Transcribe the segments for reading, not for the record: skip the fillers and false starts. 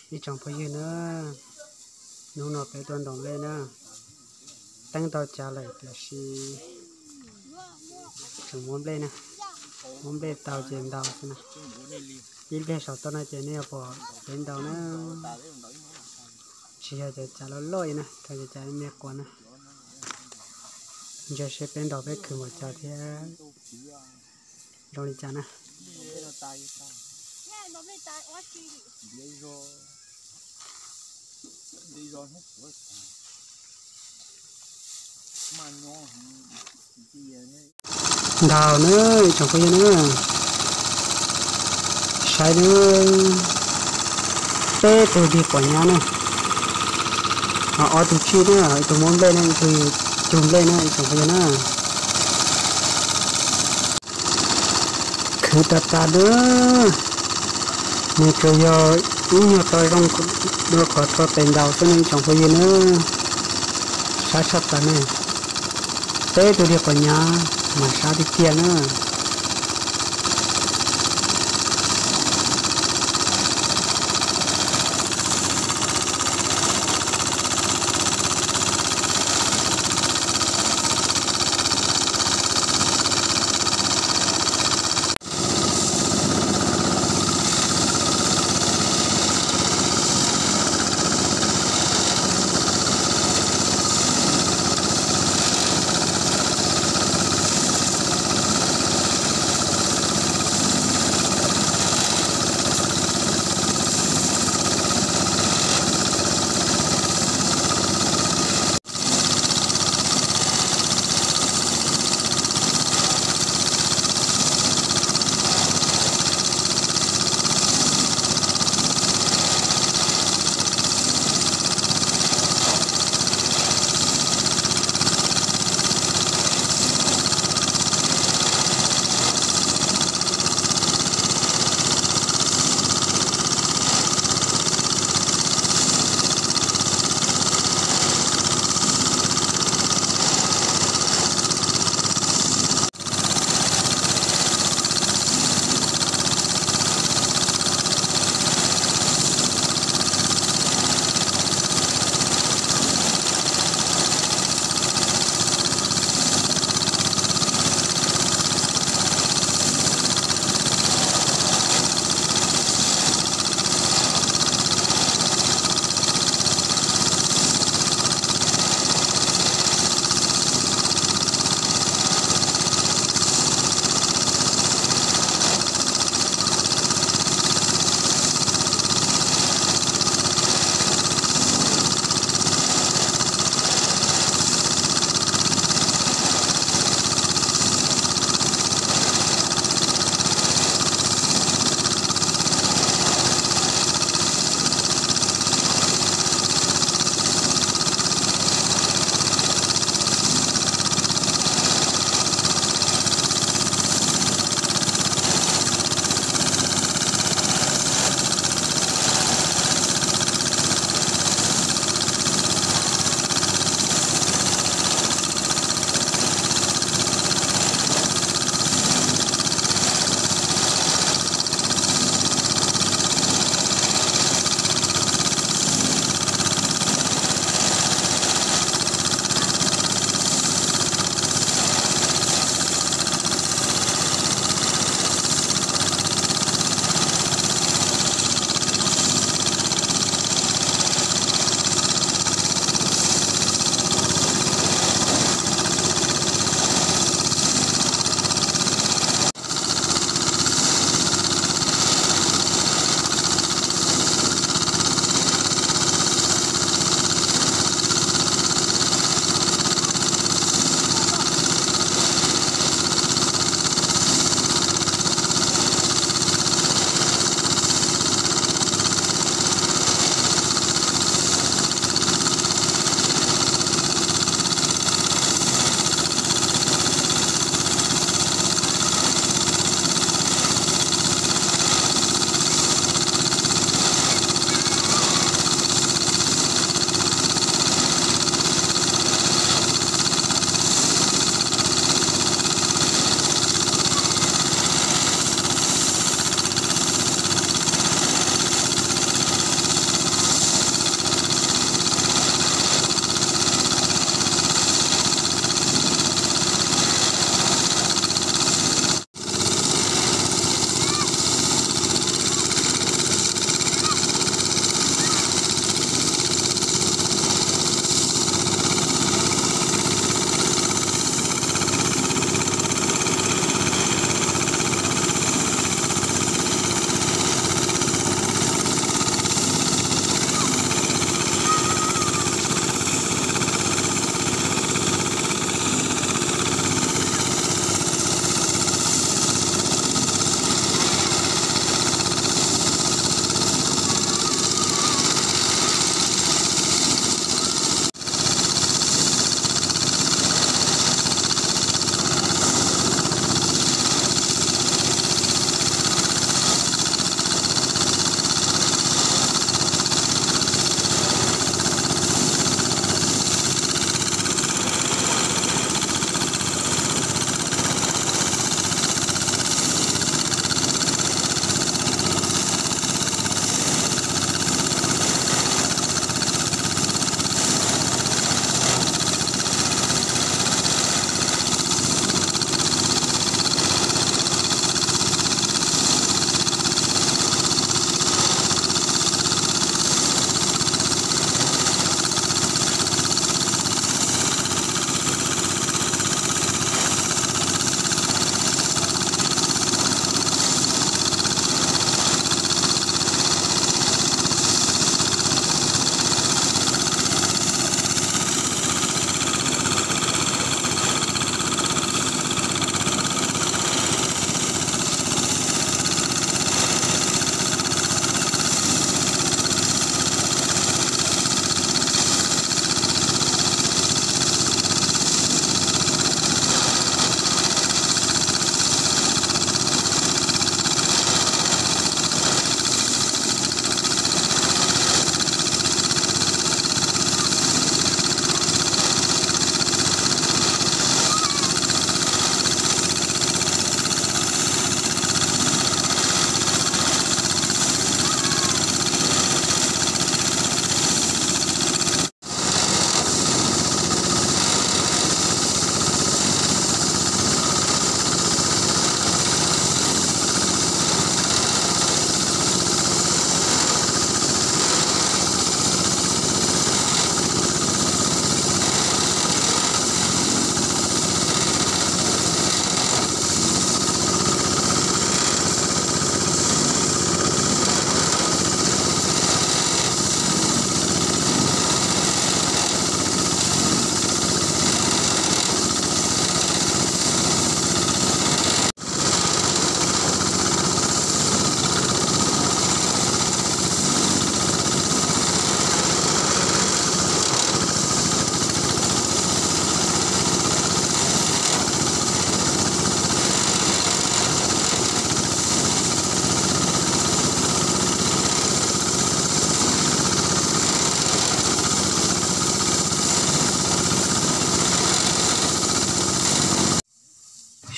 đi trồng phải gì nữa nấu nọ cái tuần đồng lên nữa tăng tàu trả lại là si trồng mắm lên nè mắm lên tàu chèn tàu thế này đi lên sau tao nói chuyện này bỏ đến tàu nó chỉ là trả nó lôi nè thay vì trả mẹ con nè giờ sẽ bên đầu bên khử một trả thì rồi đi trả nè đào nữa trồng cái gì nữa sai nữa tê từ đi quả nhà này ở từ chi nữa từ món lên này từ trồng lên này trồng cái gì nữa khử ta nữa mình chơi giờ nhiều tôi không được khỏi cho tiền đầu cho nên trồng cái gì nữa sát sát ta này tê từ đi quả nhà mà sao đi kia nữa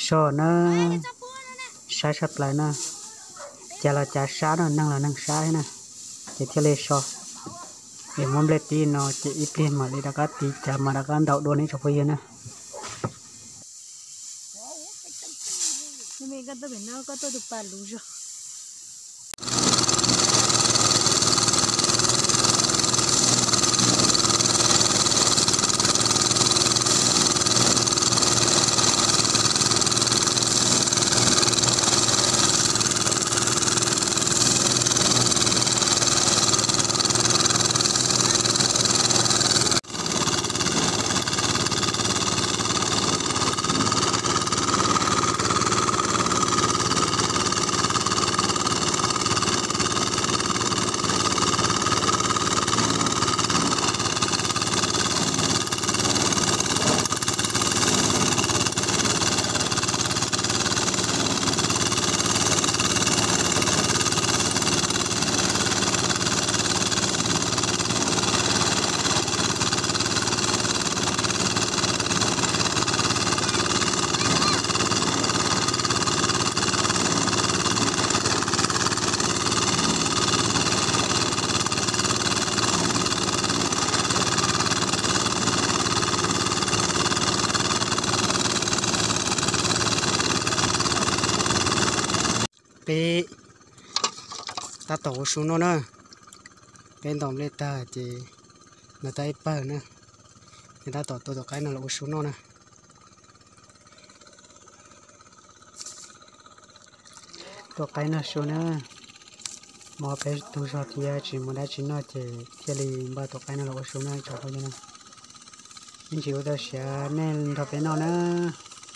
sò nó sa sập lại nè chả là chả sa nó năng là năng sa nè chỉ theo lệ sò để muốn lệ tí nó chỉ ít liền mà đi đã cắt tí chả mà đã cắt đậu đuôi này cho bây giờ nè nhưng mình cắt tôi phải nó cắt tôi được ba lú rồi bé ta tổ xuống nó nè bên đồng lên ta thì người ta ít bờ nè người ta tổ cái nó là xuống nó nè tổ cái nó xuống nè mà bé tu sọ thì chỉ muốn đã chỉ nó thì liền ba tổ cái nó là xuống nè cho thôi nè nhưng chỉ có ta sẽ nên thọ bé nó nè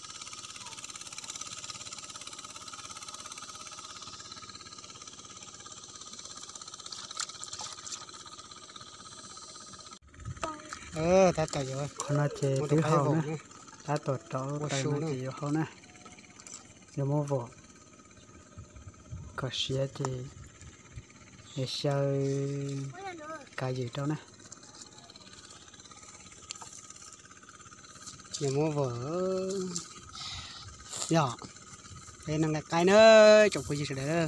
ta chạy rồi con nó chơi thứ hậu nữa ta tổ trâu tay nó chỉ hậu nữa giờ mua vỏ có xe thì để chơi cái gì đâu nè giờ mua vỏ nhỏ đây là cái nữa chụp cái gì sẽ đấy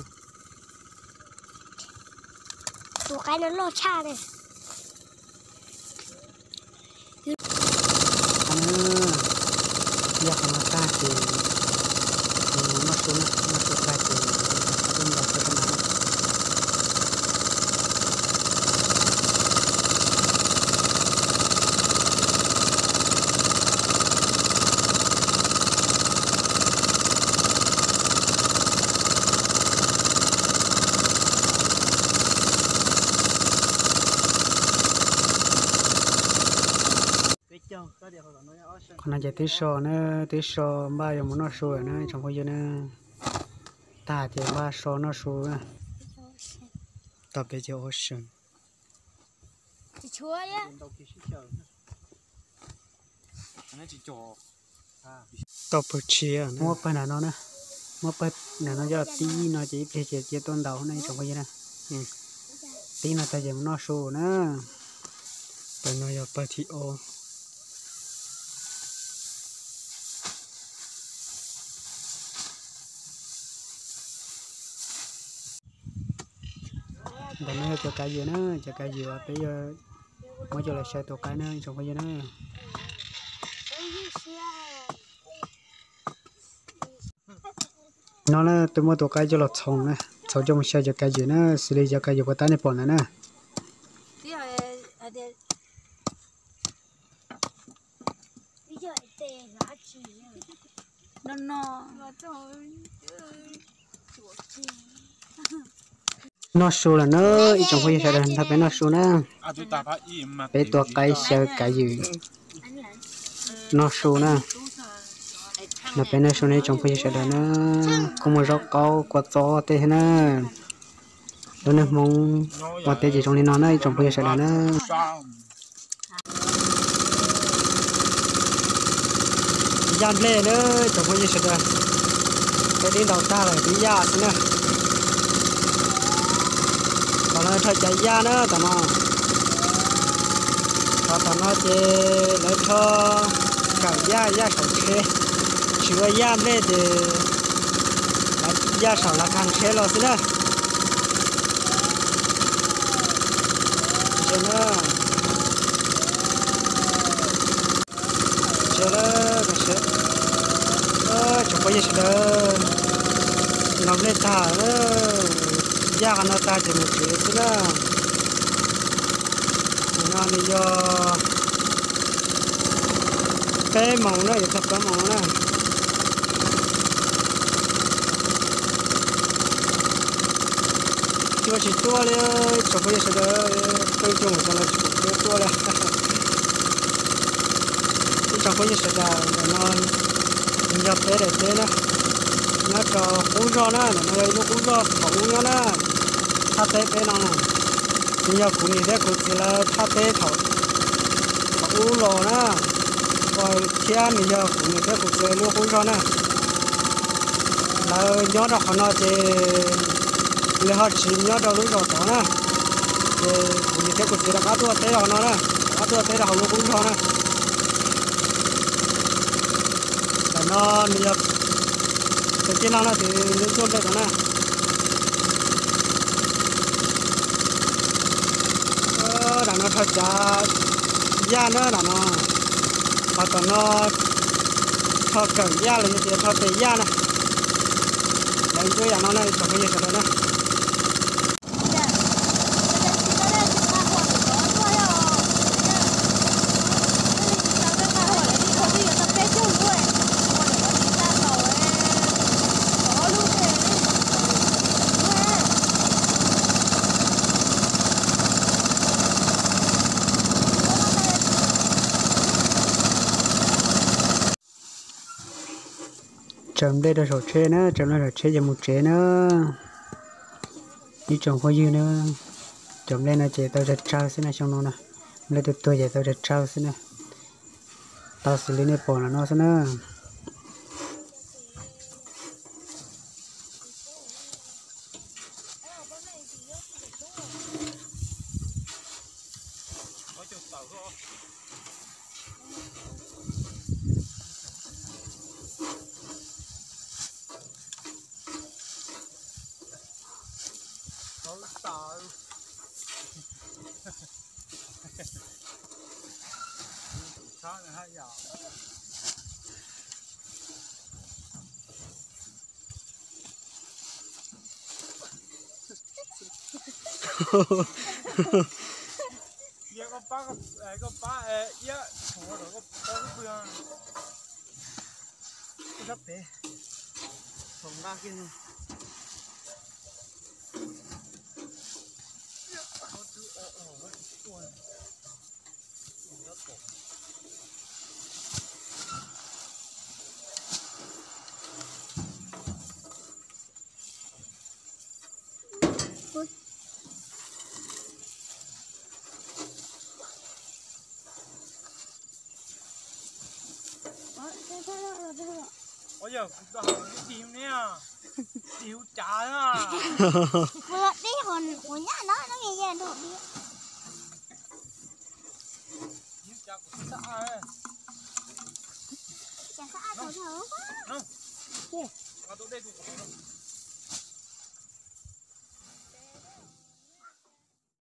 một cái nó lo cha này giờ không ta thì nó xuống cái thì bên đầu cái con nào còn là chỉ tí sò ba giờ muốn nó sôi nữa trong bây giờ nữa ta thì ba sò nó sôi nữa tập để cho ocean chị chúa nhá tập bự chia mua bên nào nó nè mua bên nào nó cho tí nó chỉ tôn đầu này trong bây giờ nè tí nó ta giờ muốn nó sôi nữa bên nó giờ ba thì ô để nó cho cái gì nữa cho cái gì bây giờ mới cho lại xe tổ cái nữa trong cái gì nữa nó là tôi mua tổ cái cho lọt xong nè sau cho một xe cho cái gì nữa xử lý cho cái gì có tay này bỏ nữa nè nó số là nó trong cái xe đèn thằng bé nó số nè bé tổ cái xe cái gì nó số nè nó bé nó số này trong cái xe đèn nó không có rau câu quạt gió thế nè đó nè mong quạt thế gì trong này nó này trong cái xe đèn nó dàn lên nữa trong cái xe đèn cái đi đầu ta là đi ra thế nè còn nó thay chạy ra nữa tao nó chỉ lấy cho cả ra sầu xe chữa da lên để da sầu là càng xe lo xí đó cho nó cái xe chụp bây giờ đó nó lên thả da nó ta chỉ một chữ xí đó nó đi vô cái màu nó thì thật cái màu nó chưa chỉ tua lên chụp bây giờ đó tôi dùng cho nó chụp tua lên chụp bây giờ đó nó nhập tới để thế đó nó cho cú rò nó lấy nó cú rò khẩu nó thắt tế tế nó bây giờ cú như thế cú chỉ là thắt tế thầu cú lò nó rồi khi ăn bây giờ cú như thế cú chỉ là cú rò nó là nhớ đó nó chỉ là họ chỉ nhớ đâu lúc rồi đó nè cú như thế cú chỉ là cá tua tế nó nè cá tua tế là họ cú rò nè là nó bây giờ cái kia nó thì lên chôn đây đó nè là nó thật ra da nữa là nó hoặc là nó thật cần da là như thế thật để da nè đấy tôi là nó này chẳng có gì cả nữa chấm đây là sổ chế nữa chấm đây là chế cho một chế nữa đi trồng hoa dưa nữa chấm đây là chế tao sẽ trao xin này trong nó nè lấy từ tôi chế tao sẽ trao xin này tao xử lý này bỏ là nó xin nữa giờ có ba giờ thằng nó có cái phương cái sắp thế thằng ba kia ôi giờ tao đi tìm nè tiểu trả à vừa đi hồn của nhà nó nghe nghe được đi tiểu trả của xã ấy chả sao thở quá nó kìa tôi đây tụi